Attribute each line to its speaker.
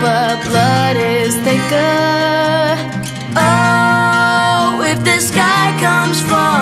Speaker 1: but blood is thicker. Oh, if the sky comes falling